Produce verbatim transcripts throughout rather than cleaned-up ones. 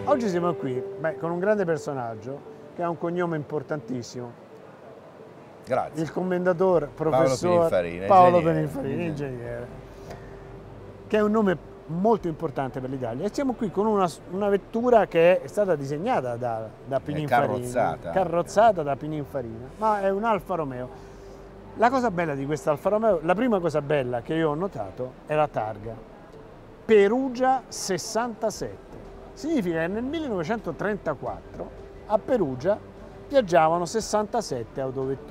Oggi siamo qui beh, con un grande personaggio che ha un cognome importantissimo. Grazie. Il commendatore, professor Paolo Pininfarina, Paolo ingegnere. Pininfarina, ingegnere, che è un nome molto importante per l'Italia. E siamo qui con una, una vettura che è stata disegnata da, da Pininfarina, carrozzata. carrozzata da Pininfarina, ma è un Alfa Romeo. La cosa bella di questa Alfa Romeo, la prima cosa bella che io ho notato è la targa, Perugia sessantasette. Significa che nel millenovecentotrentaquattro a Perugia viaggiavano sessantasette autovetture.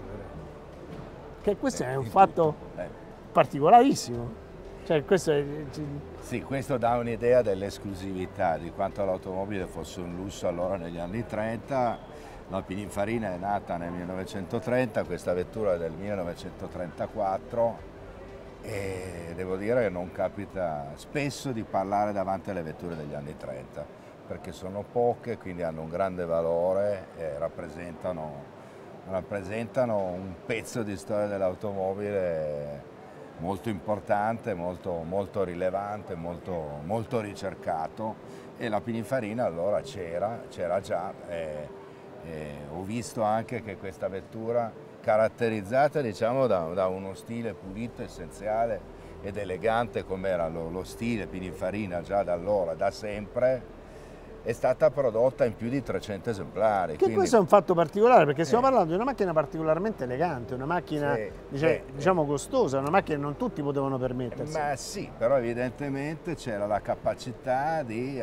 Che questo è un fatto particolarissimo. Cioè, questo è... Sì, questo dà un'idea dell'esclusività, di quanto l'automobile fosse un lusso allora negli anni trenta. La Pininfarina è nata nel millenovecentotrenta, questa vettura è del millenovecentotrentaquattro e devo dire che non capita spesso di parlare davanti alle vetture degli anni trenta, perché sono poche, quindi hanno un grande valore e rappresentano rappresentano un pezzo di storia dell'automobile molto importante, molto, molto rilevante, molto, molto ricercato, e la Pininfarina allora c'era, c'era già. E, e ho visto anche che questa vettura, caratterizzata diciamo, da, da uno stile pulito, essenziale ed elegante come era lo, lo stile Pininfarina già da allora, da sempre, è stata prodotta in più di trecento esemplari. Che quindi... questo è un fatto particolare, perché stiamo eh. parlando di una macchina particolarmente elegante, una macchina sì, diciamo, sì, diciamo costosa, una macchina che non tutti potevano permettersi. Ma sì, però evidentemente c'era la capacità di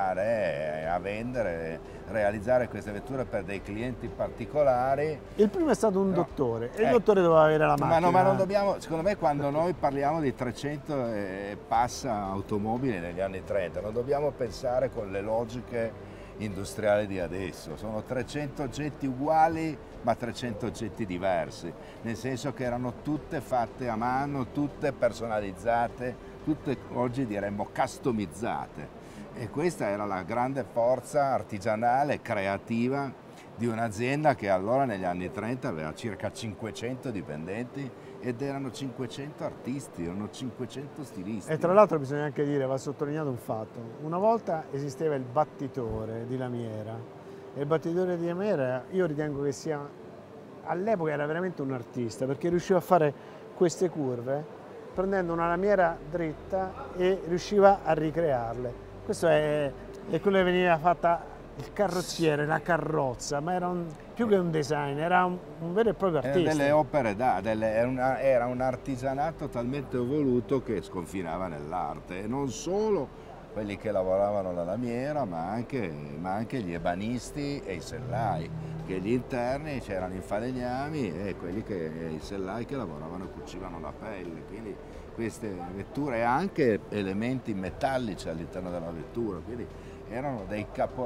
andare a vendere, realizzare queste vetture per dei clienti particolari. Il primo è stato un no. dottore, e il eh. dottore doveva avere la macchina. Ma, no, ma non dobbiamo, secondo me quando noi parliamo di trecento e passa automobili negli anni trenta, non dobbiamo pensare con le logiche industriali di adesso. Sono trecento oggetti uguali ma trecento oggetti diversi, nel senso che erano tutte fatte a mano, tutte personalizzate, tutte oggi diremmo customizzate, e questa era la grande forza artigianale, creativa di un'azienda che allora negli anni trenta aveva circa cinquecento dipendenti ed erano cinquecento artisti, erano cinquecento stilisti. E tra l'altro bisogna anche dire, va sottolineato un fatto, una volta esisteva il battitore di lamiera, e il battitore di lamiera io ritengo che sia, all'epoca era veramente un artista, perché riusciva a fare queste curve prendendo una lamiera dritta e riusciva a ricrearle. Questo è, è quello che veniva fatta il carrozziere, la carrozza, ma era un, più che un design, era un, un vero e proprio artista. Era delle opere d'arte, era, era un artigianato talmente evoluto che sconfinava nell'arte, e non solo quelli che lavoravano la lamiera, ma anche, ma anche gli ebanisti e i sellai, che agli interni c'erano i falegnami e quelli che, i sellai che lavoravano e cucivano la pelle. Quindi queste vetture, anche elementi metallici all'interno della vettura, quindi erano dei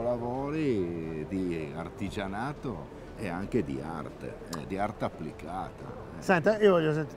capolavori di artigianato e anche di arte, eh, di arte applicata. Eh. Senta, io voglio sentire,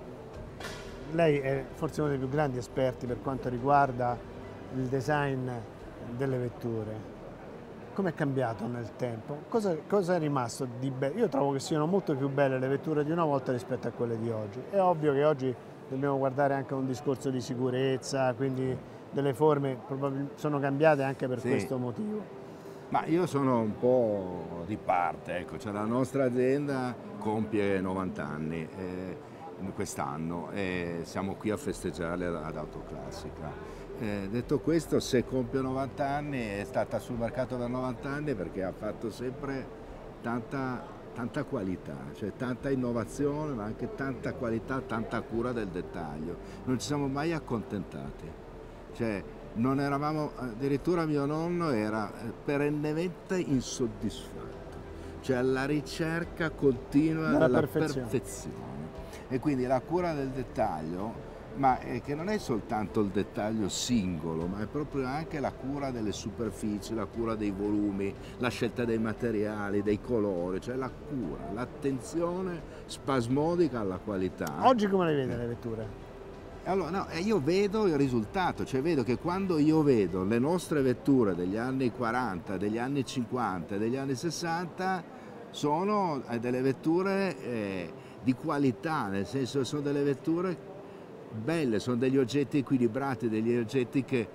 lei è forse uno dei più grandi esperti per quanto riguarda il design delle vetture. Come è cambiato nel tempo? Cosa, cosa è rimasto di bello? Io trovo che siano molto più belle le vetture di una volta rispetto a quelle di oggi. È ovvio che oggi dobbiamo guardare anche a un discorso di sicurezza, quindi delle forme sono cambiate anche per sì. questo motivo. Ma io sono un po' di parte, ecco, cioè la nostra azienda compie novanta anni eh, quest'anno e siamo qui a festeggiarle ad Autoclassica. Eh, detto questo, se compie novanta anni, è stata sul mercato per novanta anni perché ha fatto sempre tanta, tanta qualità, cioè tanta innovazione, ma anche tanta qualità, tanta cura del dettaglio. Non ci siamo mai accontentati. Cioè, non eravamo, addirittura mio nonno era perennemente insoddisfatto, cioè alla ricerca continua della, della perfezione. perfezione. E quindi la cura del dettaglio, ma è che non è soltanto il dettaglio singolo, ma è proprio anche la cura delle superfici, la cura dei volumi, la scelta dei materiali, dei colori, cioè la cura, l'attenzione spasmodica alla qualità. Oggi come le vede le vetture? Allora, no, io vedo il risultato, cioè vedo che quando io vedo le nostre vetture degli anni quaranta, degli anni cinquanta, degli anni sessanta, sono delle vetture eh, di qualità, nel senso che sono delle vetture belle, sono degli oggetti equilibrati, degli oggetti che,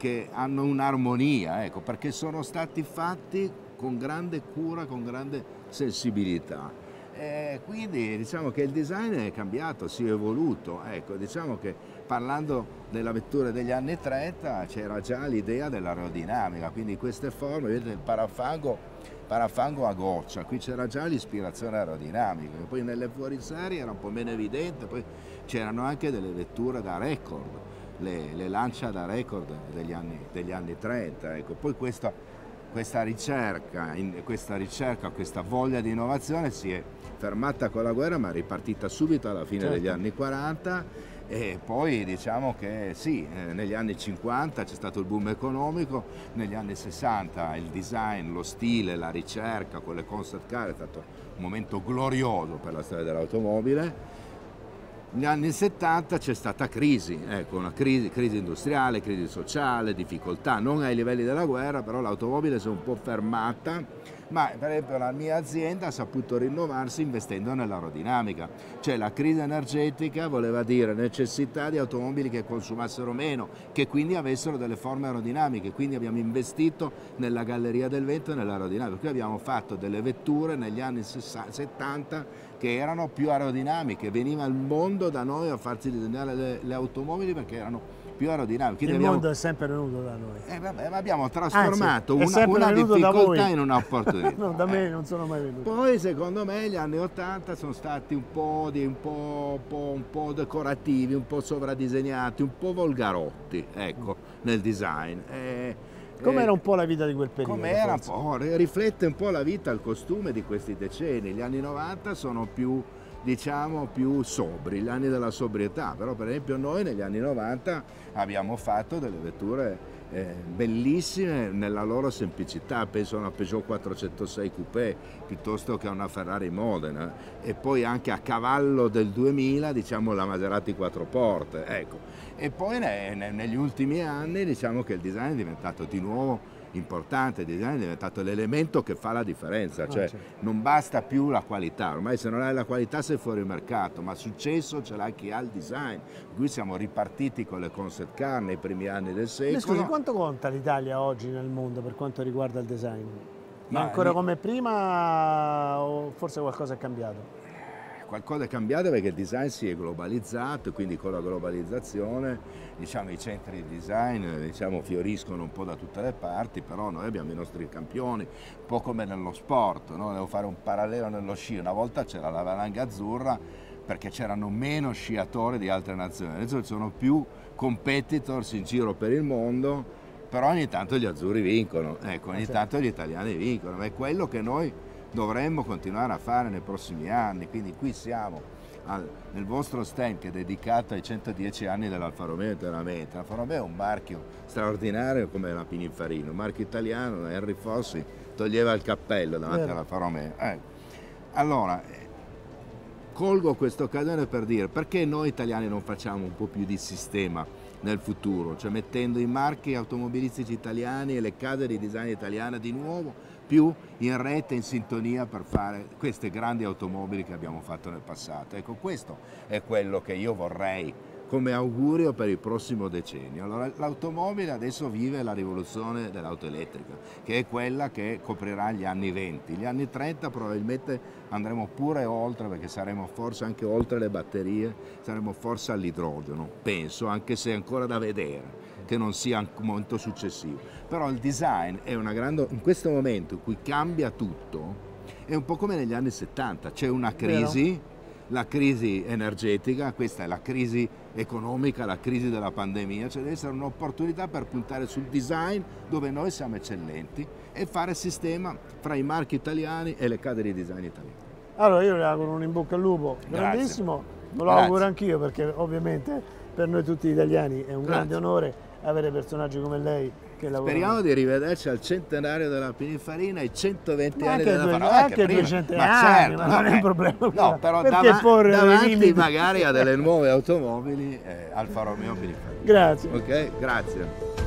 che hanno un'armonia, ecco, perché sono stati fatti con grande cura, con grande sensibilità. E quindi diciamo che il design è cambiato, si è evoluto. Ecco, diciamo che parlando della vettura degli anni trenta c'era già l'idea dell'aerodinamica, quindi queste forme, vedete il parafango, parafango a goccia, qui c'era già l'ispirazione aerodinamica, poi nelle fuoriserie era un po' meno evidente, poi c'erano anche delle vetture da record, le, le Lancia da record degli anni, degli anni trenta, ecco. Poi questa, questa ricerca, in, questa ricerca, questa voglia di innovazione si è fermata con la guerra, ma è ripartita subito alla fine certo. degli anni quaranta, e poi diciamo che sì, eh, negli anni cinquanta c'è stato il boom economico, negli anni sessanta il design, lo stile, la ricerca con le concept car è stato un momento glorioso per la storia dell'automobile. Negli anni settanta c'è stata crisi, ecco, una crisi, crisi industriale, crisi sociale, difficoltà, non ai livelli della guerra, però l'automobile si è un po' fermata, ma per esempio la mia azienda ha saputo rinnovarsi investendo nell'aerodinamica, cioè la crisi energetica voleva dire necessità di automobili che consumassero meno, che quindi avessero delle forme aerodinamiche, quindi abbiamo investito nella galleria del vento e nell'aerodinamica, qui abbiamo fatto delle vetture negli anni settanta che erano più aerodinamiche, veniva il mondo da noi a farci disegnare le, le automobili perché erano più aerodinamiche. Il abbiamo, mondo è sempre venuto da noi. Eh, vabbè, ma abbiamo trasformato Anzi, una, una difficoltà in un'opportunità. un'opportunità. No, da me eh. non sono mai venuti. Poi secondo me gli anni ottanta sono stati un po', di, un, po', un, po', un po' decorativi, un po' sovradisegnati, un po' volgarotti, ecco, nel design. Eh, Com'era un po' la vita di quel periodo? Com'era un po', riflette un po' la vita, il costume di questi decenni. Gli anni novanta sono più, diciamo, più sobri, gli anni della sobrietà, però per esempio noi negli anni novanta abbiamo fatto delle vetture eh, bellissime nella loro semplicità, penso a una Peugeot quattrocentosei Coupé piuttosto che a una Ferrari Modena, e poi anche a cavallo del duemila diciamo la Maserati quattro porte, ecco. E poi ne, ne, negli ultimi anni diciamo che il design è diventato di nuovo importante, il design è diventato l'elemento che fa la differenza, cioè non basta più la qualità, ormai se non hai la qualità sei fuori mercato, ma successo ce l'ha chi ha il design. Qui siamo ripartiti con le concept car nei primi anni del secolo. Scusi, quanto conta l'Italia oggi nel mondo per quanto riguarda il design? Ma è ancora come prima o forse qualcosa è cambiato? Qualcosa è cambiato perché il design si è globalizzato e quindi con la globalizzazione diciamo, i centri di design diciamo, fioriscono un po' da tutte le parti, però noi abbiamo i nostri campioni, un po' come nello sport, no? Devo fare un parallelo nello sci, una volta c'era la valanga azzurra perché c'erano meno sciatori di altre nazioni, adesso ci sono più competitors in giro per il mondo, però ogni tanto gli azzurri vincono, ecco, ogni tanto gli italiani vincono, ma è quello che noi dovremmo continuare a fare nei prossimi anni, quindi qui siamo al, nel vostro stand che è dedicato ai centodieci anni dell'Alfa Romeo interamente. L'Alfa Romeo è un marchio straordinario come la Pininfarina, un marchio italiano, Henry Fossi toglieva il cappello davanti all'Alfa Romeo. Eh. Allora, eh, colgo questa occasione per dire perché noi italiani non facciamo un po' più di sistema nel futuro, cioè mettendo i marchi automobilistici italiani e le case di design italiane di nuovo più in rete, in sintonia per fare queste grandi automobili che abbiamo fatto nel passato. Ecco, questo è quello che io vorrei come augurio per il prossimo decennio. Allora, l'automobile adesso vive la rivoluzione dell'auto elettrica, che è quella che coprirà gli anni venti. Gli anni trenta probabilmente andremo pure oltre, perché saremo forse anche oltre le batterie, saremo forse all'idrogeno, penso, anche se è ancora da vedere, che non sia un momento successivo. Però il design è una grande, in questo momento in cui cambia tutto, è un po' come negli anni settanta, c'è una crisi, Vero. la crisi energetica, questa è la crisi economica, la crisi della pandemia, cioè deve essere un'opportunità per puntare sul design dove noi siamo eccellenti e fare sistema fra i marchi italiani e le case di design italiane. Allora io le auguro un in bocca al lupo grandissimo, me lo Grazie. auguro anch'io perché ovviamente per noi tutti italiani è un Grazie. grande onore avere personaggi come lei che lavorano. Speriamo di rivederci al centenario della Pininfarina e ai centoventi Ma anni anche della due, Farina. anche duecento ma anni, certo, ma non è un problema. No, però Perché dav porre davanti limiti? magari a delle nuove automobili eh, Alfa Romeo Pininfarina. Grazie. Ok, grazie.